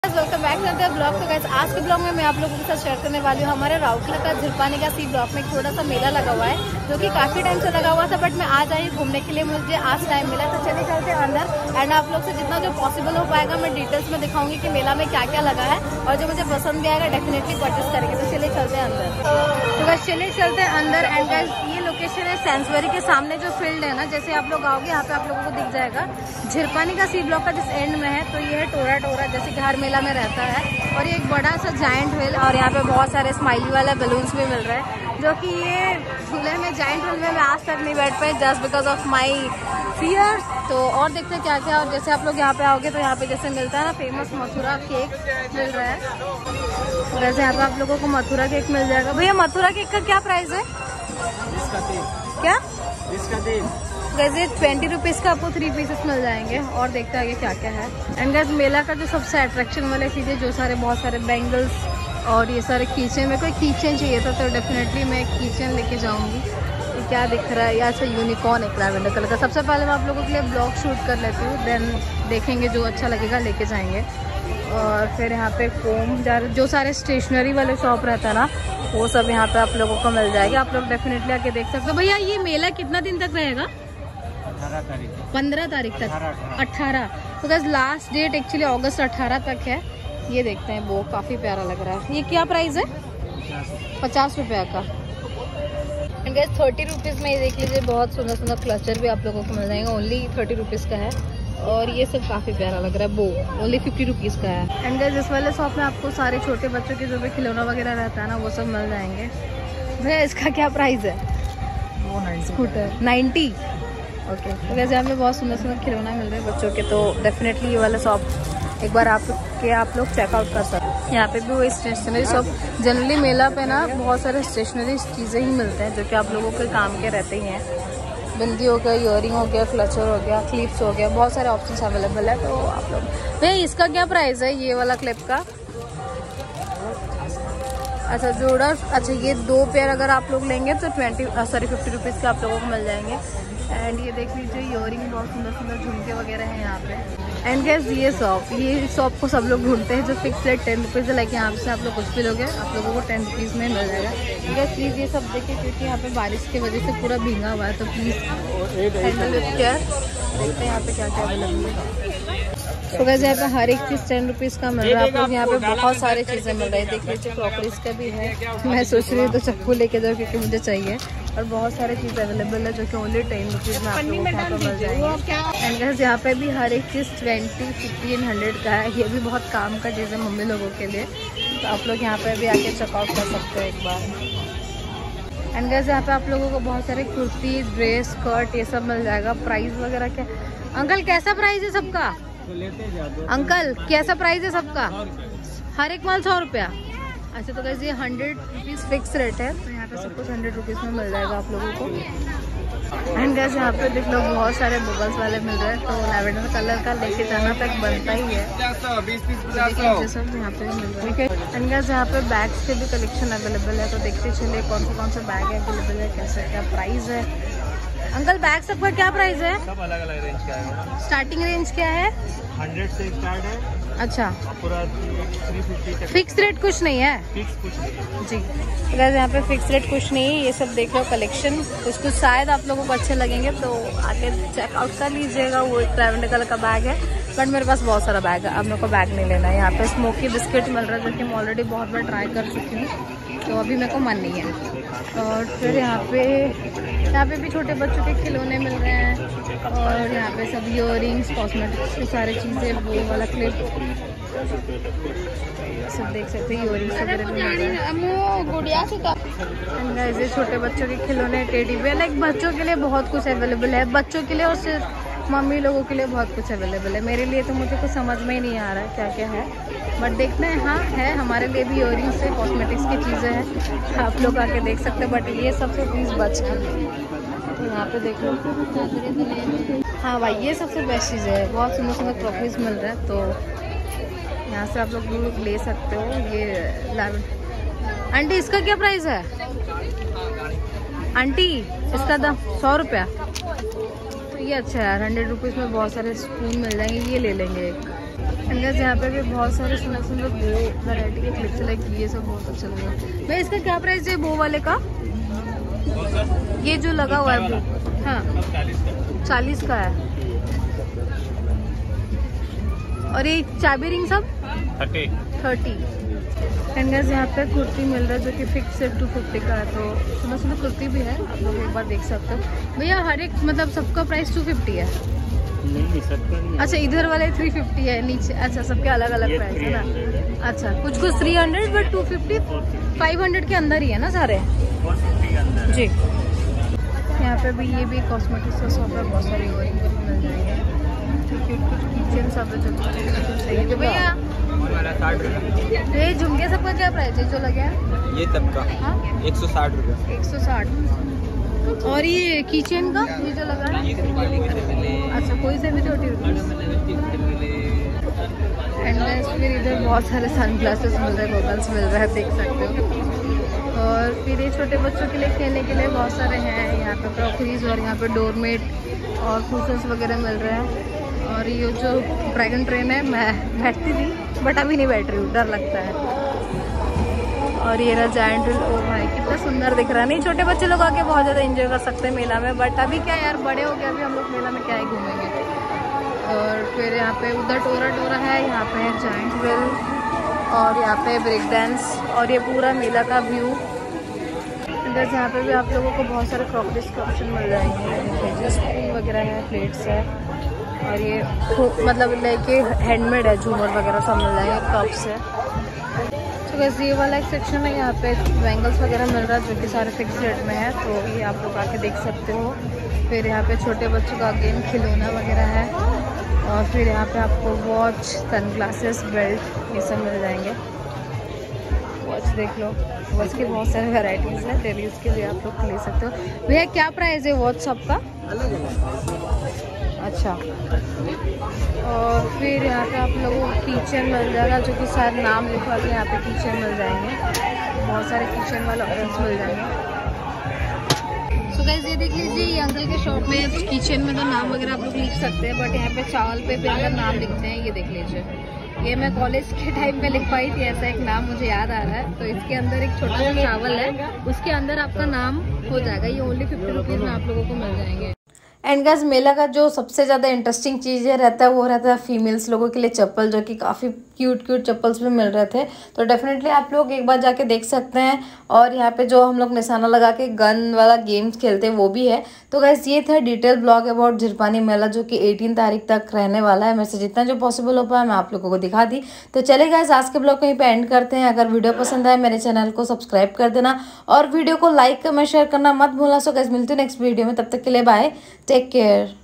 Welcome back करते हैं blog. तो गाइस आज के ब्लॉग में मैं आप लोगों के साथ शेयर करने वाली हूँ हमारे राउरकेला का झिरपानी का सी ब्लॉक में थोड़ा सा मेला लगा हुआ है जो कि काफी टाइम से लगा हुआ था, बट मैं आज आई घूमने के लिए, मुझे आज टाइम मिला तो चले चलते हैं अंदर एंड आप लोग से जितना जो पॉसिबल हो पाएगा मैं डिटेल्स में दिखाऊंगी कि मेला में क्या क्या लगा है और जो मुझे पसंद भी आएगा डेफिनेटली परचेस करेंगे। तो चले चलते हैं अंदर। तो बस चले चलते हैं अंदर एंड गाइस ये लोकेशन है सेंसबरी के सामने जो फील्ड है ना, जैसे आप लोग आओगे यहाँ पे आप लोगों को दिख जाएगा झिरपानी का सी ब्लॉक का जिस एंड में है। तो ये है टोरा टोरा जैसे कि हर मेला में रहता है, और ये एक बड़ा सा जायंट व्हील और यहाँ पे बहुत सारे स्माइली वाला बलून्स भी मिल रहे हैं, जो कि ये झूले में जायंट व्हील में मैं आज तक नहीं बैठ पाई just because of my fears. तो और देखते हैं क्या क्या। और जैसे आप लोग यहाँ पे आओगे तो यहाँ पे जैसे मिलता है ना फेमस मथुरा केक मिल रहा है, वैसे यहाँ पे आप लोगों को मथुरा केक मिल जाएगा। भैया मथुरा केक का क्या प्राइस है? क्या वैसे 20 रुपीज़ का आपको 3 पीसेस मिल जाएंगे। और देखते हैं आगे क्या क्या है। एंड गाइस मेला का जो सबसे अट्रैक्शन वाले चीज़ें जो सारे बहुत सारे बैंगल्स और ये सारे कीचेन, मेरे को कीचेन चाहिए था तो डेफिनेटली मैं कीचेन लेके जाऊंगी। ये क्या दिख रहा है? यहाँ से यूनिकॉर्न एक लैवेंडर कलर का। सबसे पहले मैं आप लोगों के लिए ब्लॉग शूट कर लेती हूँ, देन देखेंगे जो अच्छा लगेगा लेके जाएंगे। और फिर यहाँ पे कोम जो सारे स्टेशनरी वाले शॉप रहता है ना वो सब यहाँ पे आप लोगों को मिल जाएगा। आप लोग डेफिनेटली आके देख सकते हो। भैया ये मेला कितना दिन तक रहेगा? 15 तारीख तक 18। तो बस लास्ट डेट एक्चुअली अगस्त 18 तक है। ये देखते हैं, वो काफ़ी प्यारा लग रहा है। ये क्या प्राइस है? 50 रुपये का। 30 रुपीज़ में ये देख लीजिए, बहुत सुंदर सुंदर क्लचर भी आप लोगों को मिल जाएगा। ओनली 30 रुपीज़ का है और ये सब काफ़ी प्यारा लग रहा है। वो ओनली 50 रुपीज़ का है। एंड गाइस इस वाले शॉप में आपको सारे छोटे बच्चों के जो भी खिलौना वगैरह रहता है ना वो सब मिल जाएंगे। भैया इसका क्या प्राइस है? स्कूटर 90। ओके। तो वैसे यहाँ पे बहुत सुंदर सुंदर खिलौना मिल रहे हैं बच्चों के, तो डेफिनेटली ये वाला शॉप एक बार आप लोग चेकआउट कर सकते हैं। यहाँ पे भी वो स्टेशनरी शॉप, जनरली मेला पे ना बहुत सारे स्टेशनरी चीज़ें ही मिलते हैं जो कि आप लोगों के काम के रहते ही हैं। बिंदी हो गया, ईयरिंग हो गया, क्लचर हो गया, क्लिप्स हो गया, बहुत सारे ऑप्शंस अवेलेबल है। तो आप लोग भैया इसका क्या प्राइस है ये वाला क्लिप का? अच्छा जोड़ा, अच्छा ये 2 पेयर अगर आप लोग लेंगे तो 50 रुपीज़ के आप लोगों को मिल जाएंगे। एंड ये देख लीजिए ईयरिंग बहुत सुंदर सुंदर झुमके वगैरह हैं यहाँ पे। एंड गैस ये शॉप को सब लोग ढूंढते हैं जो फिक्स रेट 10 रुपीज़ है, लाइक यहाँ से आप लोग कुछ भी लोगे आप लोगों को 10 रुपीज़ में मिल जाएगा। गैस प्लीज़ ये सब देखिए क्योंकि यहाँ पे बारिश की वजह से पूरा भींगा हुआ है, तो प्लीज़ हैंडल विथ केयर। देखते हैं यहाँ पे क्या क्या अवेलेबल है। तो वैसे यहाँ पे हर एक चीज़ 10 रुपीज़ का मिल रहा है। आप लोग यहाँ पे बहुत सारी चीज़ें मिल रही है। देख लीजिए क्रॉकरीज का भी है। मैं सोच रही हूँ तो चप्पू लेके जाऊँ क्योंकि मुझे चाहिए। और बहुत सारी चीज़ अवेलेबल है जो कि ओनली 10 रुपीज़ में आप लोगों को यहाँ पर मिल जाएंगे। एंड गैस यहाँ पे भी हर एक चीज़ 20, 50, 100 का है। ये भी बहुत काम का चीज़ है मम्मी लोगों के लिए, तो आप लोग यहाँ पे भी आके चेकआउट कर सकते हो एक बार। एंड गैस यहाँ पे आप लोगों को बहुत सारे कुर्ती, ड्रेस, स्कर्ट ये सब मिल जाएगा। प्राइस वगैरह क्या अंकल कैसा प्राइस है सबका? अंकल कैसा प्राइस है सबका? हर एक माल 100 रुपया। अच्छा तो गाइस ये 100 रुपीज़ फिक्स रेट है, तो यहाँ पे सब कुछ 100 रुपीज़ में मिल जाएगा आप लोगों को। एंड गाइस यहाँ पे देख लो बहुत सारे बबल्स वाले मिल रहे हैं, तो लैवेंडर कलर का लेके जाना तक बनता ही है। सब यहाँ पे मिल रहा है। एंड गाइस यहाँ पे बैग्स के भी कलेक्शन अवेलेबल है, तो देखते चलिए कौन से बैग अवेलेबल है, कैसे क्या प्राइस है। अंकल बैग सबका क्या प्राइस है? सब अलग अलग रेंज का है। स्टार्टिंग रेंज क्या है? 100 से स्टार्ट है। अच्छा पूरा 350 तक। फिक्स रेट कुछ नहीं है? फिक्स कुछ नहीं है जी। तो गाइस यहाँ पे फिक्स रेट कुछ नहीं है। ये सब देख लो कलेक्शन, कुछ शायद आप लोगों को अच्छे लगेंगे तो आके चेकआउट कर लीजिएगा। वो एक लैवेंडर कलर का बैग है, बट मेरे पास बहुत सारा बैग है, अब मेरे को बैग नहीं लेना है। यहाँ पे स्मोकी बिस्किट मिल रहा है जो कि मैं ऑलरेडी बहुत बार ट्राई कर चुकी हूँ, तो अभी मेरे को मन नहीं है। और फिर यहाँ पे भी छोटे बच्चों के खिलौने मिल रहे हैं, और यहाँ पे सब ईयरिंग्स, कॉस्मेटिक्स की सारी चीज़ें, वो वाला क्लिप सब देख सकते हैं। ईयरिंग्स वगैरह भी मिल रहे हैं। ऐसे छोटे बच्चों के खिलौने, टेडी बियर, लाइक बच्चों के लिए बहुत कुछ अवेलेबल है। बच्चों के लिए और सिर्फ मम्मी लोगों के लिए बहुत कुछ अवेलेबल है। मेरे लिए तो मुझे कुछ समझ में ही नहीं आ रहा है क्या क्या है, बट देखना है। हाँ है, हमारे लिए भी ईयरिंग्स है, कॉस्मेटिक्स की चीज़ें हैं, आप लोग आके देख सकते हैं। बट ये सबसे प्लीज़ बच के तो यहाँ पे देख लो। हाँ भाई ये सबसे बेस्ट चीज़ है, बहुत सुंदर सुंदर क्रॉकरीज मिल रहा है, तो यहाँ से आप लोग ले सकते हो। ये आंटी इसका क्या प्राइस है? आंटी इसका दाम 100 रुपया। तो ये अच्छा है यार, 100 रुपीज़ में बहुत सारे स्पून मिल जाएंगे, ये ले लेंगे एक। अंदर यहाँ पे भी बहुत सारे सुंदर सुंदर वो वैरायटी के क्लिप्स लाइक ये सब बहुत अच्छा लग रहा है। भैया इसका क्या प्राइस है वो वाले का? ये जो लगा हुआ है वो, हाँ 40 का है। और ये चाबी रिंग सब 30। एंड गाइस यहाँ पे कुर्ती मिल रहा है जो कि फिक्स 250 का है। तो सुनो सुनो कुर्ती भी है, आप लोग एक बार देख सकते हो। भैया हर एक मतलब सबका प्राइस 250 है? नहीं सबका नहीं। अच्छा इधर वाले 350 है नीचे, अच्छा सबके अलग अलग प्राइस है ना। अच्छा कुछ कुछ 300 बट 250 500 के अंदर ही है ना सारे? 450 के अंदर जी। यहाँ पे भी ये भी कॉस्मेटिक्स का शॉप है, बहुत सारे इयरिंग मिल जाएंगे। कुछ किचन सब है जो सही है। भैया 60 रुपये। ये झुमके सबका क्या प्राइस है जो लगे हैं? ये सबका 160 रुपये। 160। और ये किचन का ये जो लगा है? अच्छा कोई से भी 30 रुपये। एंड फिर इधर बहुत सारे सनग्लासेस मिल रहे हैं, गॉगल्स मिल रहे हैं, देख सकते हो। और फिर ये छोटे बच्चों के लिए खेलने के लिए बहुत सारे हैं यहाँ पे क्रॉकरीज, और यहाँ पे डोरमेट और कुशन्स वगैरह मिल रहे हैं। और ये जो ड्रैगन ट्रेन है मैं बैठती थी बट अभी नहीं बैठ रही हूँ, डर लगता है। और ये रहा जायंट व्हील। ओ भाई कितना सुंदर दिख रहा है। नहीं छोटे बच्चे लोग आके बहुत ज़्यादा एंजॉय कर सकते हैं मेला में, बट अभी क्या यार बड़े हो गए, अभी हम लोग मेला में क्या ही घूमेंगे। और फिर यहाँ पे उधर टोरा है, यहाँ पे है जायंट व्हील, और यहाँ पे ब्रेक डांस, और ये पूरा मेला का व्यू। इधर यहाँ पे भी आप लोगों को बहुत सारे क्रॉकरीज के ऑप्शन मिल जाएंगे, स्पून वगैरह है, प्लेट्स है, और ये मतलब लाइक हैंडमेड है, झूमर वगैरह सब मिल जाएंगे, कप्स है। तो वैसे ये वाला एक सेक्शन है, यहाँ पे बैंगल्स वगैरह मिल रहा है जो कि सारे फिक्स रेट में है, तो ये आप लोग आके देख सकते हो। फिर यहाँ पे छोटे बच्चों का गेम खिलौना वगैरह है, और फिर यहाँ पे आपको वॉच, सनग्लासेस, बेल्ट ये सब मिल जाएंगे। वॉच देख लो, वॉच की बहुत सारी वेराइटीज़ है, डेली यूज़ के लिए आप लोग ले सकते हो। भैया क्या प्राइस है वॉच सबका? अच्छा। और फिर यहाँ पे आप लोगों को किचन मिल जाएगा जो कि सारे नाम लिखवा के यहाँ पे किचन मिल जाएंगे, बहुत सारे किचन वाले ऑप्शंस मिल जाएंगे। सो गाइस ये देख लीजिए, ये अंकल के शॉप में किचन में तो नाम वगैरह आप लोग लिख सकते हैं, बट यहाँ पे चावल पे फिर अगर नाम लिखते हैं, ये देख लीजिए, ये मैं कॉलेज के टाइम पे लिखवाई थी, ऐसा एक नाम मुझे याद आ रहा है। तो इसके अंदर एक छोटा सा चावल है, उसके अंदर आपका नाम हो जाएगा। ये ओनली 50 रुपीज़ में आप लोगों को मिल जाएंगे। एंड गाइस मेला का जो सबसे ज़्यादा इंटरेस्टिंग चीज़ रहता है वो रहता है फीमेल्स लोगों के लिए चप्पल, जो कि काफ़ी क्यूट चप्पल्स भी मिल रहे थे। तो डेफिनेटली आप लोग एक बार जाके देख सकते हैं। और यहाँ पे जो हम लोग निशाना लगा के गन वाला गेम्स खेलते हैं वो भी है। तो गाइस ये था detail blog about Jhirpani Mela, जो कि 18 तारीख तक रहने वाला है। मेरे से जितना जो पॉसिबल हो पाया मैं आप लोगों को दिखा दी। तो चले गाइस आज के ब्लॉग कहीं पे एंड करते हैं। अगर वीडियो पसंद आए मेरे चैनल को सब्सक्राइब कर देना, और वीडियो को लाइक कमेंट शेयर करना मत भूलना। सो गाइस मिलते हैं नेक्स्ट वीडियो में, तब तक के लिए बाय, टेक केयर।